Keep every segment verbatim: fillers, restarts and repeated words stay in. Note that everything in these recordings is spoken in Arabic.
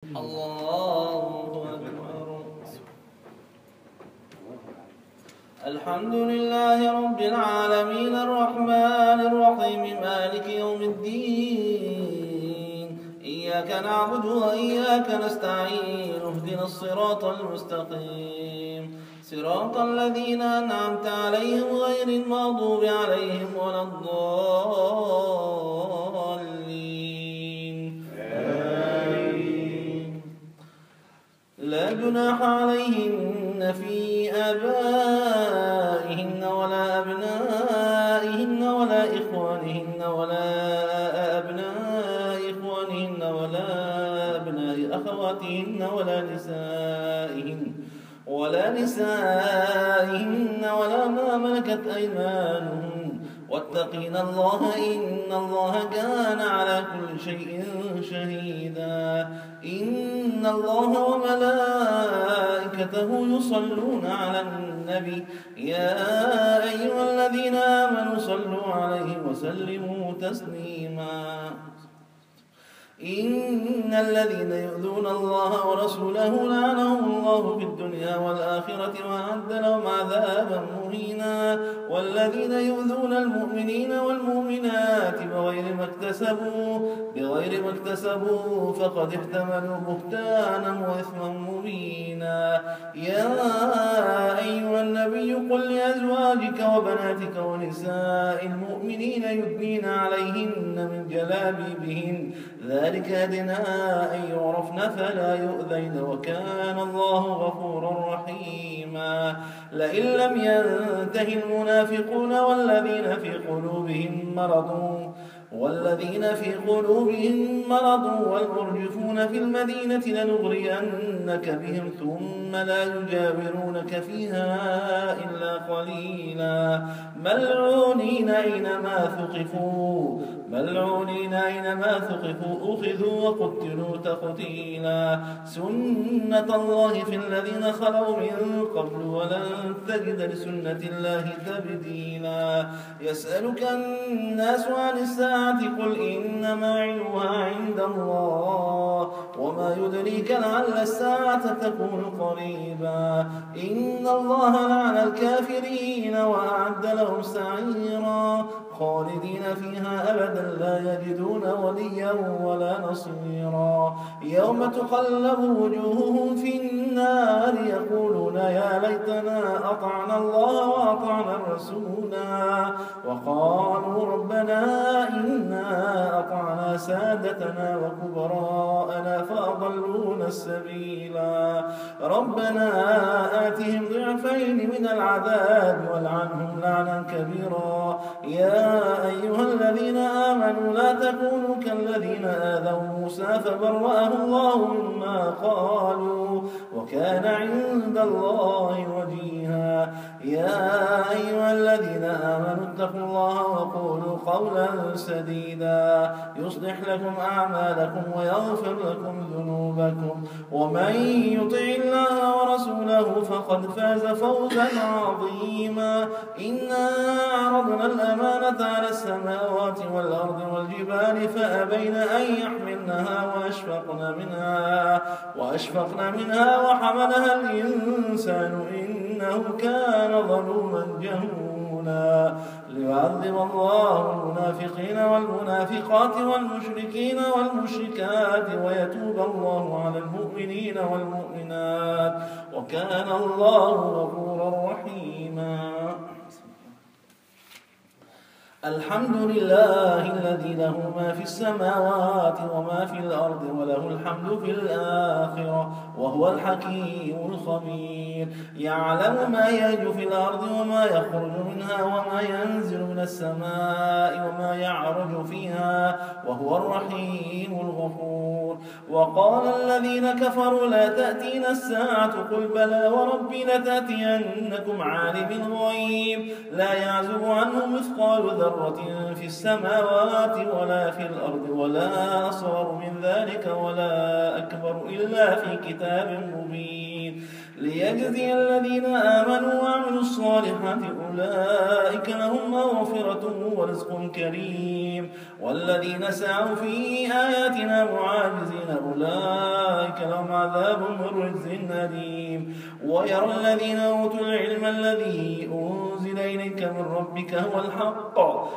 الله أكبر. الحمد لله رب العالمين الرحمن الرحيم مالك يوم الدين. إياك نعبد وإياك نستعين اهدنا الصراط المستقيم صراط الذين أنعمت عليهم غير المغضوب عليهم ولا الضالين. آمين. لا جناح عليهن في آبائهن ولا أبنائهن ولا إخوانهن ولا أبناء إخوانهن ولا أبناء أخواتهن ولا نسائهن ولا نسائهن ولا ما ملكت أيمانهن واتقين الله إن الله كان على كل شيء شهيدا. إن الله وملائكته يصلون على النبي يا أيها الذين آمنوا صلوا عليه وسلموا تسليما. إن الذين يؤذون الله ورسوله لعنهم الله في الدنيا والآخرة وأعد لهم عذابا مهينا. والذين يؤذون المؤمنين والمؤمنات بغير ما اكتسبوا بغير ما اكتسبوا فقد احتملوا بهتانا وإثما مبينا. يا أيها النبي قل لأزواجك وبناتك ونساء المؤمنين يدنين عليهن من جلابيبهن ذلك أدنى أن يعرفن فلا يؤذين وكان الله غفورا رحيما. لئن لم ينته المنافقون والذين في قلوبهم مرض والذين في قلوبهم مرض والمرجفون في المدينة لنغرينك بهم ثم لا يجاورونك فيها إلا قليلا. ملعونين أينما ثقفوا ملعونين أينما ثقفوا أخذوا وقتلوا تقتيلا. سنة الله في الذين خلوا من قبل ولن تجد لسنة الله تبديلا. يسألك الناس عن الساعة قل إنما علمها عند الله وما يدريك لعل الساعة تكون قريبا. إن الله لعن الكافرين وأعد لهم سعيرا خالدين فيها أبدا لا يجدون وليا ولا نصيرا. يوم تقلب وجوههم في النار يقولون يا ليتنا أطعنا الله وأطعنا الرسولا وقالوا ربنا إنا أطعنا سادتنا وكبراءنا فأضلونا السبيلا. ربنا آتهم ضعفين من العذاب والعنهم لعنا كبيرا. يا أيها الذين آمنوا لا تكونوا كالذين آذوا موسى فبرأه الله مما قالوا وكان عند الله وجيها. يا أيها الذين آمنوا اتقوا الله وقولوا قولا سديدا يصلح لكم أعمالكم ويغفر لكم ذنوبكم ومن يطع الله ورسوله فقد فاز فوزا عظيما. إنا عرضنا الأمانة على السماوات والأرض والجبال فأبين أن يحملنها وأشفقن منها وأشفقن منها وحملها الإنسان إنه كان ظلوما جهولا. ليعذب الله المنافقين والمنافقات والمشركين والمشركات ويتوب الله على المؤمنين والمؤمنات وكان الله غفورا رحيما. الحمد لله الذي له ما في السماوات وما في الأرض وله الحمد في الآخرة وهو الحكيم الخبير. يعلم ما يلج في الأرض وما يخرج منها وما ينزل من السماء وما يعرج فيها وهو الرحيم الغفور. وقال الذين كفروا لا تأتينا الساعة قل بلى وربي لتأتينكم عالم الغيب لا يعزب عنه مثقال ذرة ذرة في السماوات ولا في الأرض ولا أصغر من ذلك ولا أكبر إلا في كتاب مبين ليجزي الذين آمنوا وعملوا الصالحات أولئك لهم مغفرة ورزق كريم والذين سعوا في آياتنا معاجزين أولئك لهم عذاب من رجز أليم ويرى الذين أوتوا العلم الذي أنزل إليك من ربك هو الحق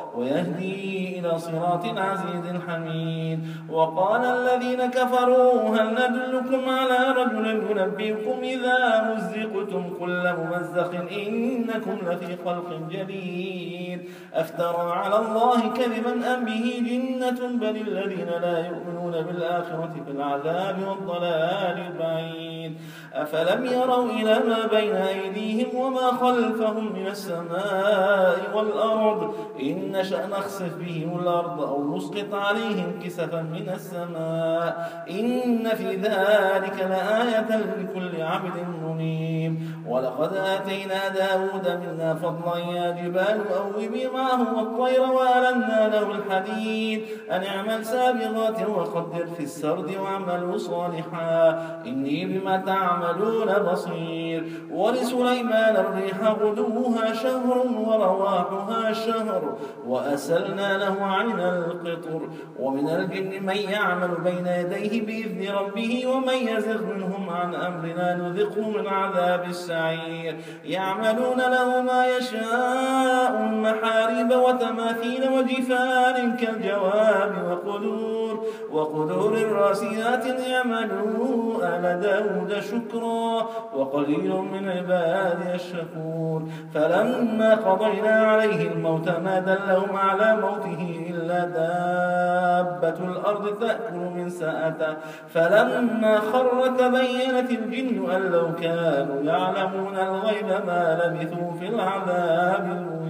ويهدي إلى صراط عزيز حميد وقال الذين كفروا هل ندلكم على رجل ينبئكم إذا مزقتم كل ممزق إنكم لفي خلق جديد أفترى على الله كذبا أم به جنة بل الذين لا يؤمنون بالآخرة في العذاب والضلال البعيد أفلم يروا إلى ما بين أيديهم وما خلفهم من السماء والأرض إن نشأ نخسف بهم الأرض أو نسقط عليهم كسفا من السماء إن في ذلك لآية لكل عبد منيب ولقد آتينا داود منا فضلا يا جبال أوبي معه والطير وألنا له الحديد أن اعمل سابغات وقدر في السرد واعملوا صالحا إني بما تعملون بصير ولسليمان الريح غدوها شهر ورواحها شهر وأسلنا له عين القطر ومن الجن من يعمل بين يديه بإذن ربه ومن يزغ منهم عن أمرنا نذقه من عذاب السعير يعملون له ما يشاء محاريب وتماثيل وجفان كالجواب وقدور وقدور الراسيات يعملوا آل داود شكرا وقليل من عبادي الشكور فلما قضينا عليه الموت ما دلهم على موته إلا دابة الأرض تأكل من سأته فلما خر تبينت الجن أن لو كانوا يعلمون الغيب ما لبثوا في العذاب المهين